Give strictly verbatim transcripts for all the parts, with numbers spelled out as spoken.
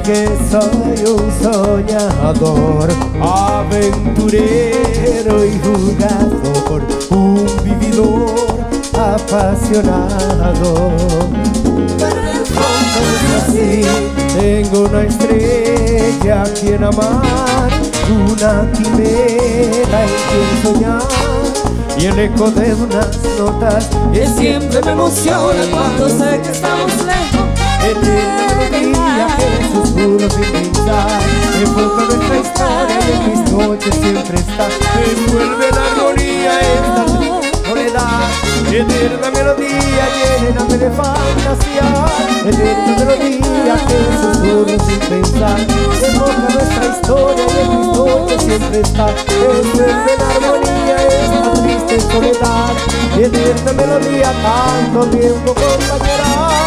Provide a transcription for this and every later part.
que soy un soñador, aventurero y jugador, un vividor apasionado. Pero en el fondo es así, tengo una estrella a quien amar, una quimera en quien soñar, y el eco de unas notas que siempre me emociona cuando sé que estamos lejos. Eterna melodía que susurro sin pensar, enfoca nuestra historia y en mis noches siempre está. Envuelve la armonía esta soledad. Eterna melodía, lléname de fantasía. Eterna melodía que susurro sin pensar, enfoca nuestra historia y en mis noches siempre está. Envuelve la armonía esta triste soledad. Eterna melodía, tanto tiempo compañera.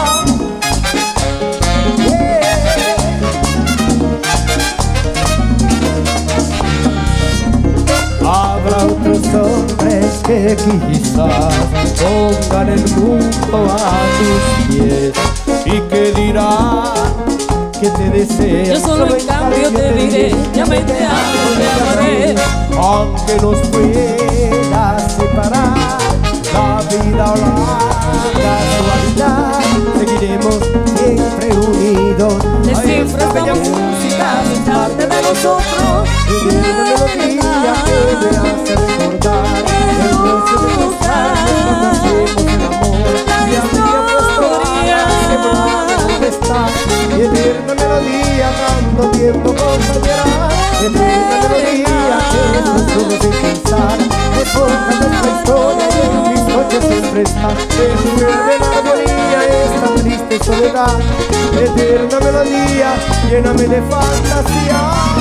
Habrá otros hombres que quizás pongan el mundo a tus pies y que dirán que te desean. Yo solo en cambio te diré, ya me te amo, te amaré. Aunque nos pueda separar la vida o la casualidad, seguiremos siempre unidos. Siempre esta música es parte de nosotros. Y una melodía que me hace recordar el roce de tus labios cuando hacemos el amor. Y a mí apuesto a dónde estás. Y eterna melodía, tanto tiempo compañera. Eterna melodía que susurro sin pensar, enfoca nuestra historia y en mis noches siempre está. Envuelve la armonía esta triste soledad. Eterna melodía, lléname de fantasía.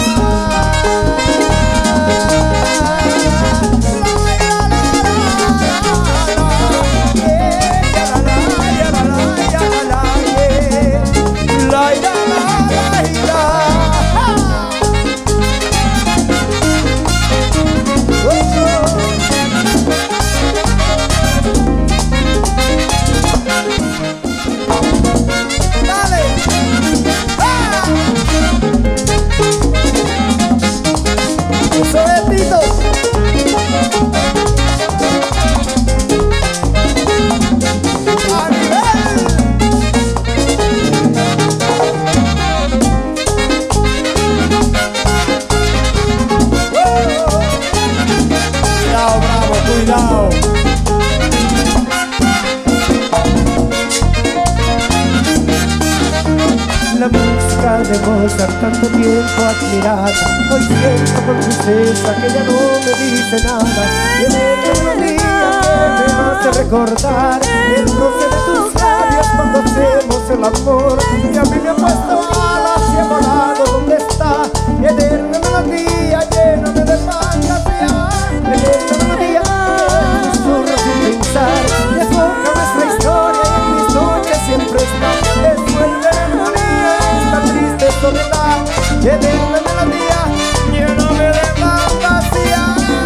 La música de Mozart, tanto tiempo admirada, hoy siento con tristeza que ya no me dice nada. Tiene una melodía que me hace recordar el roce de tus labios cuando hacemos el amor. Y a mí me ha puesto alas y he volado, ¿dónde está? Eterna melodía, lléname de fantasía. Eterna melodía que susurro sin pensar, y enfoca nuestra historia y en mis noches siempre está. Envuelve la armonía esta triste soledad. Eterna melodía, lléname de fantasía.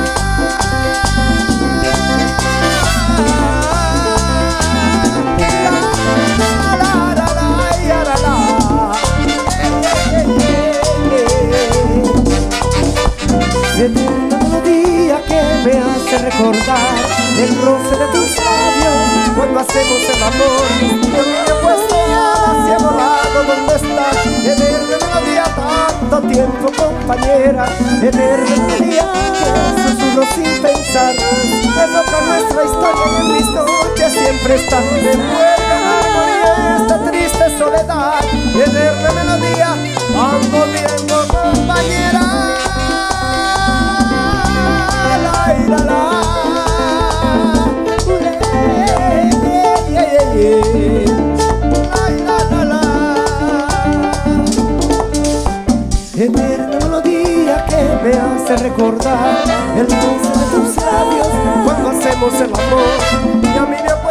Eterna melodía que me hace recordar el roce de tus labios cuando hacemos el amor. Yo me he puesto alas y he volado, ¿dónde estás? Eterna melodía, tanto tiempo compañera. Eterna melodía que susurro sin pensar, evoca nuestra historia y en mis noches siempre está. Envuelve la armonía esta triste soledad. Eterna melodía, tanto tiempo compañera. La, la, la. Eterna melodía que me hace recordar el roce de tus labios cuando hacemos el amor. Y a mí me